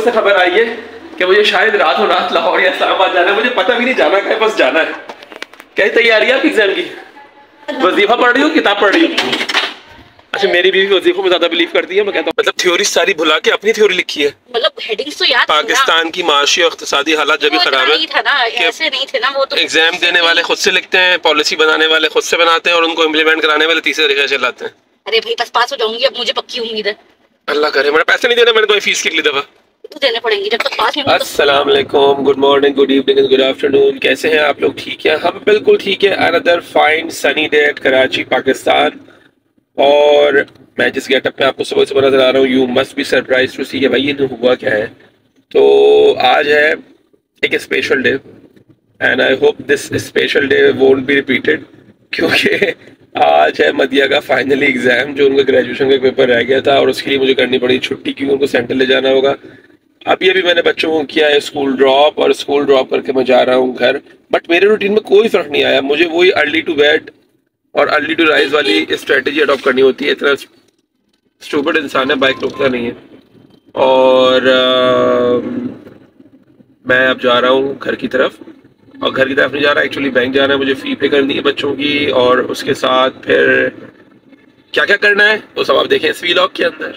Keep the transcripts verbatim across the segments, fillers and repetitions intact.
Office से खबर आई है कि मुझे शायद रात हो रात लाहौर या इस्लामाबाद जाना है। मुझे पता भी नहीं जाना है, बस जाना है। कैसी तैयारी है आपकी एग्जाम की? वजीफा पढ़ रही हूँ, किताब पढ़ रही हूँ? अच्छा, मेरी बीवी वजीफों में ज्यादा बिलीव करती है। मैं कहता हूँ मतलब थ्योरी सारी भुला के अपनी थ्योरी लिखी है। मतलब हेडिंग्स तो याद पाकिस्तान की माशी और इक्तिसादी हालात जब भी खराब है, ऐसे नहीं थे ना वो तो। एग्जाम देने वाले खुद से लिखते हैं, पॉलिसी बनाने वाले खुद से बनाते हैं और उनको इम्प्लीमेंट कराने वाले तीसरे तरीके से चलाते हैं। अरे भाई बस पास हो जाऊंगी अब, मुझे पक्की उम्मीद है। अल्लाह करे। मैंने पैसे नहीं देने, मैंने कोई फीस की अगली दफा तो देने पड़ेंगे जब तक पास नहीं। अस्सलाम वालेकुम, good morning, good evening, good afternoon. कैसे हैं आप लोग? ठीक है, हम बिल्कुल ठीक है। Another fine sunny day at Karachi, Pakistan. और मैं जिस गेटअप में आपको सुबह सुबह नजर आ रहा हूँ, you must be surprise to see कि भाई ये हुआ क्या है। तो आज है एक special day and I hope this special day won't be repeated, क्योंकि आज है मदिया का फाइनली एग्जाम, जो उनका ग्रेजुएशन का पेपर रह गया था और उसके लिए मुझे करनी पड़ी छुट्टी, क्योंकि उनको सेंटर ले जाना होगा। अभी अभी मैंने बच्चों को किया है स्कूल ड्रॉप, और स्कूल ड्रॉप करके मैं जा रहा हूँ घर। बट मेरे रूटीन में कोई फर्क नहीं आया। मुझे वही अर्ली टू बेड और अर्ली टू राइज वाली स्ट्रेटेजी अडॉप्ट करनी होती है। इतना स्टूपिड इंसान है, बाइक रोकता नहीं है। और आ, मैं अब जा रहा हूँ घर की तरफ, और घर की तरफ नहीं जा रहा, एक्चुअली बैंक जाना है। मुझे फी पे करनी है बच्चों की, और उसके साथ फिर क्या क्या करना है वो सब आप देखें इस वीलॉग के अंदर।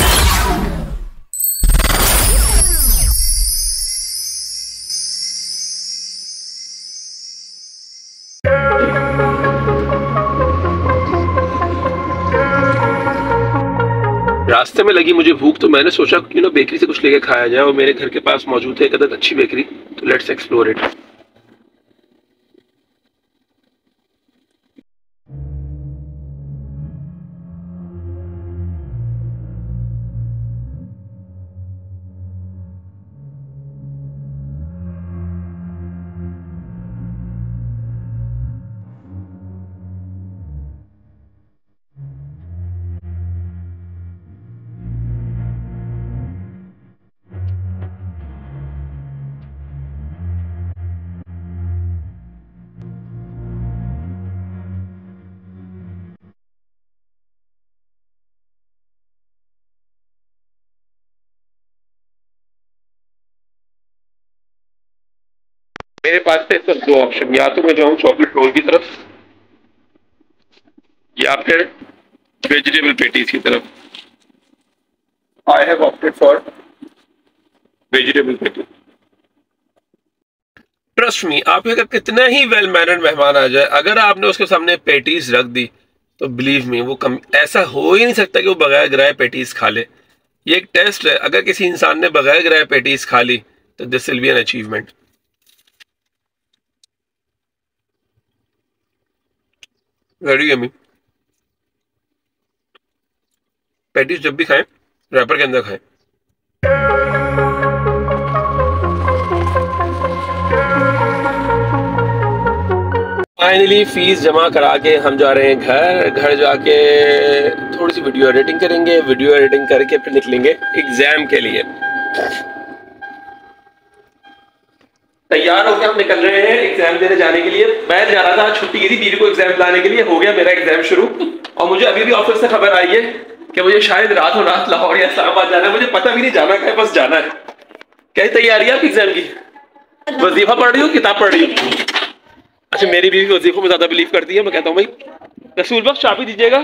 रास्ते में लगी मुझे भूख, तो मैंने सोचा क्यों ना बेकरी से कुछ लेके खाया जाए, और मेरे घर के पास मौजूद है एक अदद अच्छी बेकरी, तो लेट्स एक्सप्लोर इट। मेरे पास है सिर्फ दो ऑप्शन, या तो मैं जाऊँ चॉकलेट रोल की तरफ या फिर वेजिटेबल पेटीज की तरफ। I have opted for vegetable patties. Trust me, आप अगर कितना ही वेल मैनर्ड मेहमान आ जाए, अगर आपने उसके सामने पेटीज रख दी तो बिलीव मी वो कम, ऐसा हो ही नहीं सकता कि वो बगैर गिराए पेटीज खा ले। ये एक टेस्ट है, अगर किसी इंसान ने बगैर गिराए पेटीज खा ली तो this will be an achievement. Very yummy. Patties जब भी खाएं रैपर के अंदर खाएं। फाइनली फीस जमा करा के हम जा रहे हैं घर। घर जाके थोड़ी सी वीडियो एडिटिंग करेंगे, वीडियो एडिटिंग करके फिर निकलेंगे एग्जाम के लिए। तैयार होकर हम निकल रहे हैं एग्जाम देने जाने के लिए। मैं जा रहा था, छुट्टी की थी बीवी को एग्जाम लाने के लिए, हो गया मेरा एग्जाम शुरू। और मुझे अभी भी ऑफिस से खबर आई है कि मुझे शायद रात हो रात लाहौर या इस्लामाबाद जाना है। मुझे पता भी नहीं जाना है, बस जाना है। कैसी तैयारी है आपकी एग्जाम की? वजीफा पढ़ रही हूँ, किताब पढ़ रही हूँ? अच्छा, मेरी बीवी वजीफों में ज्यादा बिलीव करती है। मैं कहता हूँ भाई रसूल बख्श चाबी दीजिएगा,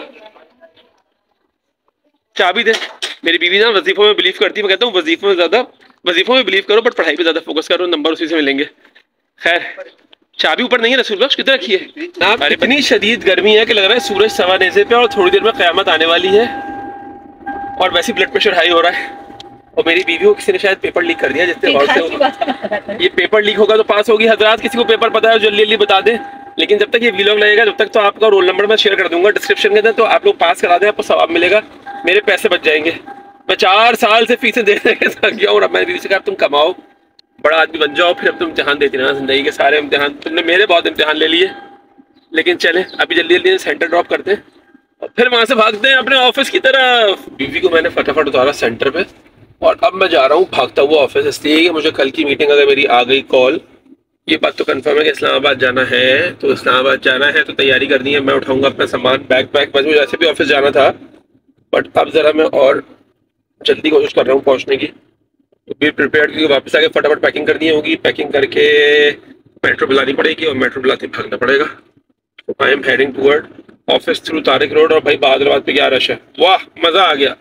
चाबी दे। मेरी बीवी ना वजीफों में बिलीव करती है। मैं कहता हूँ वजीफों में ज्यादा वजीफों में बिलीव करो, बट पढ़ाई पे ज्यादा फोकस करो, नंबर उसी से मिलेंगे। खैर, चाबी ऊपर नहीं है रसूल बख्श, किधर रखी है? अरे इतनी शदीद गर्मी है कि लग रहा है सूरज सवा नेज़े पे और थोड़ी देर में क़यामत आने वाली है। और वैसे ब्लड प्रेशर हाई हो रहा है। और मेरी बीवी को किसी ने शायद पेपर लीक कर दिया, जिससे गौर से होगा ये पेपर लीक होगा तो पास होगी। हजरात, किसी को पेपर पता है जल्दी जल्दी बता दें। लेकिन जब तक ये वीलॉग लगेगा जब तक तो आपका रोल नंबर मैं शेयर कर दूंगा डिस्क्रिप्शन के अंदर, तो आप लोग पास करा दें, आपको सवाब मिलेगा, मेरे पैसे बच जाएंगे। मैं चार साल से फीसें देने के साथ गया हूँ। मैंने बीवी से कहा तुम कमाओ, बड़ा आदमी बन जाओ, फिर अब तुम इम्तिहान देती रहना। जिंदगी के सारे इम्तिहान तुमने मेरे बहुत इम्तिहान ले लिए, लेकिन चले अभी जल्दी जल्दी सेंटर ड्रॉप करते हैं और फिर वहां से भागते हैं अपने ऑफिस की तरफ। बीवी को मैंने फटाफट उतारा सेंटर पे, और अब मैं जा रहा हूँ भागता हुआ ऑफिस। इसलिए कि मुझे कल की मीटिंग अगर मेरी आ गई कॉल, ये बात तो कंफर्म है कि इस्लामाबाद जाना है, तो इस्लामाबाद जाना है तो तैयारी करनी है। मैं उठाऊंगा अपना सामान, बैग पैक। बस मुझे वैसे भी ऑफिस जाना था, बट अब जरा मैं और जल्दी कोशिश कर रहा हूँ पहुँचने की। तो बी प्रिपेयर्ड, क्योंकि वापस आके फटाफट पैकिंग करनी होगी। पैकिंग करके मेट्रो बुलानी पड़ेगी और मेट्रो बुलाते भागना पड़ेगा। I am heading toward office through Tariq road. और भाई बहादुराबाद पे क्या रश है, वाह मजा आ गया।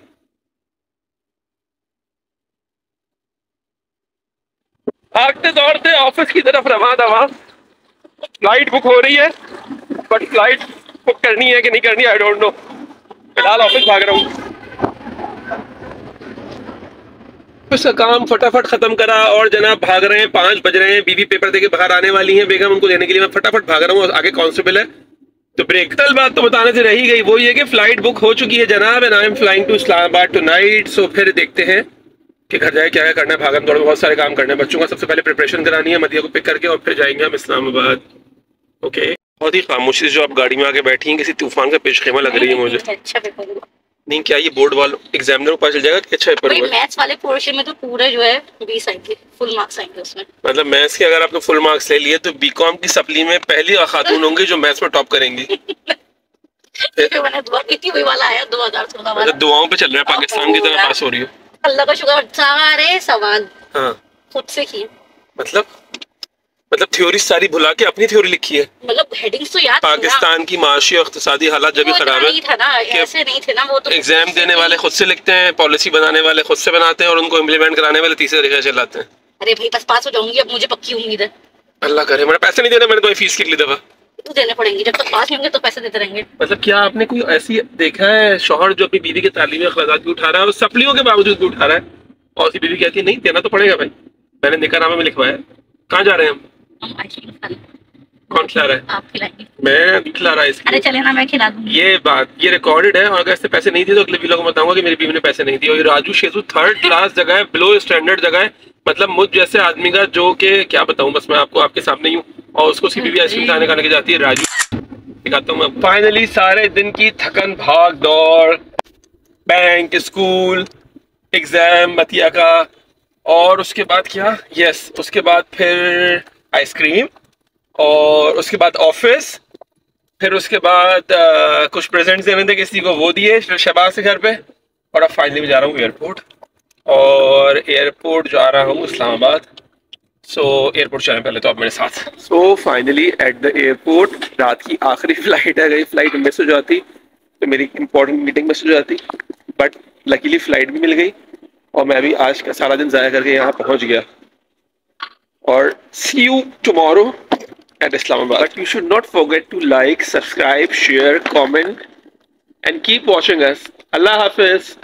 भागते दौड़ते ऑफिस की तरफ रवा दवा। फ्लाइट बुक हो रही है, बट फ्लाइट बुक करनी है कि नहीं करनी आई डोंट नो। फिलहाल ऑफिस भाग रहा हूँ। ऑफिस का काम फटाफट खत्म करा और जनाब भाग रहे हैं, पांच बज रहे हैं। बीवी पेपर देके बाहर आने वाली है, बेगम उनको देने के लिए मैं फटाफट भाग रहा हूँ। आगे कांस्टेबल है तो ब्रेक। कल बात तो बताने से रही गई, वो ये कि फ्लाइट बुक हो चुकी है जनाब, and I am flying to Islamabad tonight. So फिर देखते हैं कि घर जाए क्या क्या करना है। भागम दौड़ में बहुत सारे काम करने हैं। बच्चों का सबसे पहले प्रिपरेशन करानी है, मदिया को पिक करके, और फिर जाएंगे हम इस्लामाबाद। ओके, बहुत ही खामोशी से जो आप गाड़ी में आके बैठी हैं, किसी तूफान का पेशखेमा लग रही है मुझे। अच्छा पेपर हुआ नहीं, क्या ये बोर्ड वालों एग्जामिनर को पता चल जाएगा कि अच्छा पेपर भाई हुआ? मैथ्स वाले पोर्शन में तो पूरा जो है बीस आएंगे, फुल मार्क्स आएंगे उसमें। मतलब मैथ्स के अगर आपने फुल मार्क्स ले लिए तो बीकॉम की सप्ली में पहली खातून होंगी जो मैथ्स में टॉप करेंगी। जो मैंने दुआ की थी वही वाला आया दो हज़ार सोलह वाला। मतलब दुआओं पे चल रहा है, पाकिस्तान की तरह पास हो रही हो। अल्लाह का शुक्र, सारे सवाल हाँ खुद से किए। मतलब मतलब थ्योरी सारी भुला के अपनी थ्योरी लिखी है। मतलब हेडिंग्स तो याद थी ना। पाकिस्तान की माशी और इक्तिसादी हालात जब भी वो इतना खराब है नहीं था ना, ऐसे नहीं थे ना वो तो। एग्जाम देने वाले खुद से लिखते हैं, पॉलिसी बनाने वाले खुद से बनाते हैं, और उनको इम्प्लीमेंट कराने वाले तीसरे तरीके से चलाते हैं। अरे भाई बस पास हो जाऊंगी अब, मुझे पक्की उम्मीद है। अल्लाह करे, मैंने पैसे नहीं देने, मैंने कोई फीस की अगली दफा तो देने पड़ेंगे, जब तक पास नहीं होंगे तो पैसे देते रहेंगे। मतलब क्या आपने कोई ऐसी देखा है शौहर जो अपनी बीवी के तालीमी अखराजात भी उठा रहा है और सप्लियों के बावजूद भी उठा रहा है, और उसकी बीवी कहती है नहीं देना तो पड़ेगा भाई, मैंने निकाहनामे में लिखवाया। कहाँ जा रहे हैं हम? हम आइसक्रीम खा लें। कौन खिला रहा है? आप खिलाएंगे? मैं नहीं खिला रहा अरे इसलिए। चले ना, मैं खिला दूंगी। ये बात ये रिकॉर्डेड है, और अगर इससे पैसे नहीं दिए तो अगले वीडियो को बताऊंगा कि मेरी बीवी ने पैसे नहीं दिए। और ये राजू शेजू थर्ड क्लास जगह है, बिलो स्टैंडर्ड जगह है। मतलब मुझ जैसे आदमी का जो कि क्या बताऊं, बस मैं आपको आपके सामने ही हूँ, और उसको उसकी बीवी आइसक्रीम खाने खाने के जाती है। राजू दिखाता हूँ मैं। फाइनली सारे दिन की थकन, भाग दौड़, बैंक, स्कूल, एग्जाम मतिया का, और उसके बाद क्या, यस उसके बाद फिर आइसक्रीम, और उसके बाद ऑफिस, फिर उसके बाद आ, कुछ प्रेजेंट्स देने थे किसी को, वो दिए, फिर शहबाज के घर पे, और अब फाइनली मैं जा रहा हूँ एयरपोर्ट। और एयरपोर्ट जा रहा हूँ इस्लामाबाद। सो so, एयरपोर्ट चलें पहले तो आप मेरे साथ। So finally at the airport, रात की आखिरी फ्लाइट है। गई फ्लाइट मिस हो जाती तो मेरी इंपॉर्टेंट मीटिंग मिस हो जाती, बट लकीली फ्लाइट भी मिल गई, और मैं भी आज का सारा दिन ज़ाया करके यहाँ पहुँच गया। और see you tomorrow at Islamabad. But you should not forget to like, subscribe, share, comment and keep watching us. Allah Hafiz.